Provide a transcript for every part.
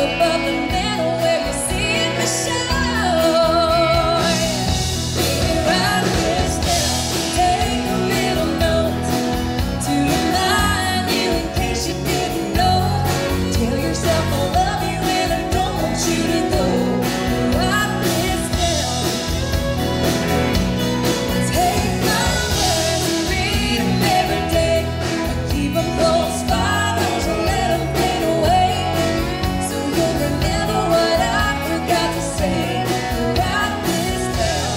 above the mantle where you see the shore. Baby, write this down, take a little note to remind you in case you didn't know. Tell yourself I love you and I don't want you to go. Write this down. Take my words and read them every day. Keep them close by, don't you let them fade away. So you'll remember what I forgot to say. Write this down.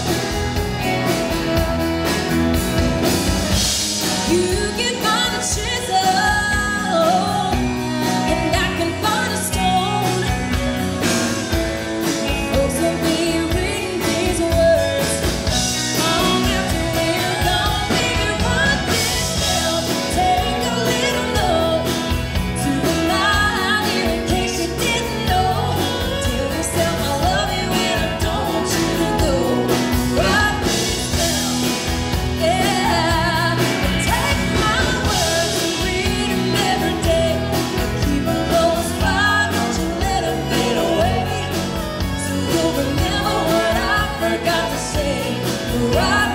You can find a chisel, and I can find a stone. Folks will be reading these words long after we're gone. Baby, write this down. Take a little note to remind you in case you didn't know. Tell yourself I love you and I don't want you to go. Write this down. Yeah. Take my words and read them every day. Keep them close by, don't you let them fade away. So you'll remember what I forgot to say. Write